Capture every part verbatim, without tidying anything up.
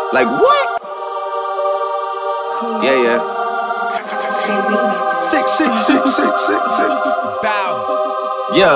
Like what? Yeah, yeah. Six, six, six, six, six, six. Bow. Yeah.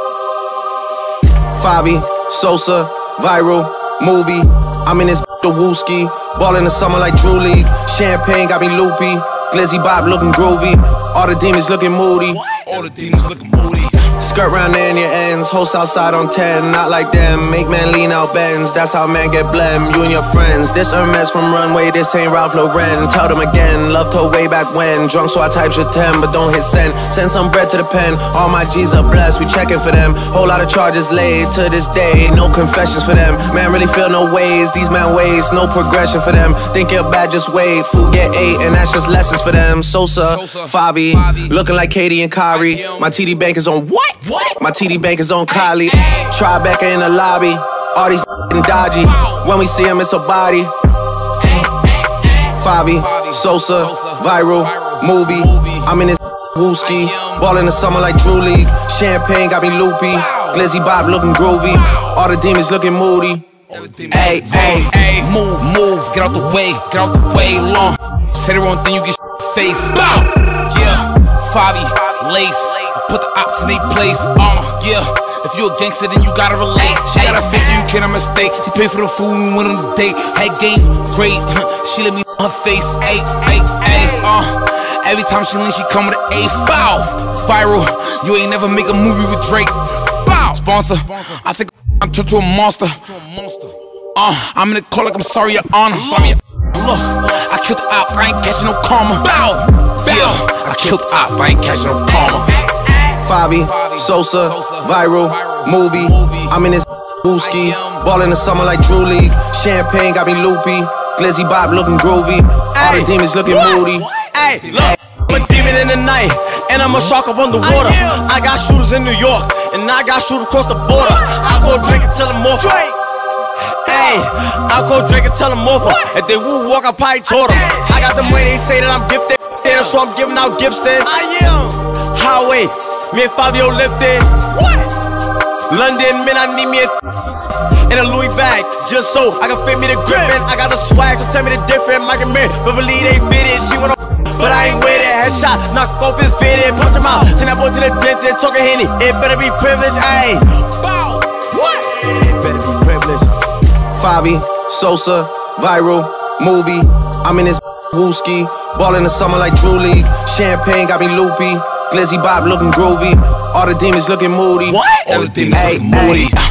Favi, Sosa, viral, movie. I'm in this the Wooski. Ball in the summer like Drew League. Champagne got me loopy. Glizzy Bob looking groovy. All the demons looking moody. All the demons looking moody. Skirt round there in your ends, host outside on ten, not like them. Make man lean out bends, that's how man get blem. You and your friends, this Hermes from Runway, this ain't Ralph Lauren. Tell them again, loved her way back when. Drunk so I type your ten, but don't hit send. Send some bread to the pen, all my G's are blessed, we checking for them. Whole lot of charges laid to this day, no confessions for them. Man really feel no ways, these man ways, no progression for them. Think you're bad, just wait, food get ate, and that's just lessons for them. Sosa, Favi, looking like Katie and Kyrie. My T D bank is on what? What? My T D bank is on Kylie. Tribeca in the lobby. All these dodgy. When we see him, it's a body. Favi, Sosa, viral, movie. I'm in this Wooski. Ball in the summer like Drew League. Champagne got me loopy. Glizzy Bob looking groovy. All the demons looking moody. Hey, hey, hey. Move, move. Get out the way. Get out the way. Long. Say the wrong thing, you get face. Bow. Yeah. Favi, lace. Put the ops in their place, uh, yeah. If you a gangster, then you gotta relate. She got a face, so you can't mistake. She paid for the food and went on the date. Had game, great. She let me on her face, ayy, ayy, ayy, uh. Every time she lean, she come with an A. Foul, viral. You ain't never make a movie with Drake. Bow, sponsor. I take a turn to a monster. Uh, I'm in the call like I'm sorry, your honor. Look, I killed the op, I ain't catching no karma. Bow, yeah. I killed the op, I ain't catching no karma. Favi, Sosa, viral, movie. I'm in this Wooski. Ball in the summer like Drew League. Champagne got me loopy. Glizzy Bob looking groovy. All the demons looking moody. Hey, look, I'm a demon in the night, and I'm a shark up on the water. I got shooters in New York, and I got shooters across the border. I go drink and tell them more. Hey, I go drink and tell them over. If they woo walk, I probably taught them. I got them way they say that I'm gifted, so I'm giving out gifts then. I am highway. Me and Fabio lifted. What? London, man, I need me a in a Louis bag, just so I can fit me the grip. And I got the swag, so tell me the difference. Michael Mirror, but believe they fit it. She wanna, but I ain't with it. Headshot, knock off his fitted, punch him out. Send that boy to the dentist, talking Henny. It better be privileged, ayy. Bow. What? It better be privileged. Favi, Sosa, viral, movie. I'm in this Wooski. Ball in the summer like Drew League. Champagne got me loopy. Glizzy Bob looking groovy. All the demons looking moody. What? All the demons looking moody.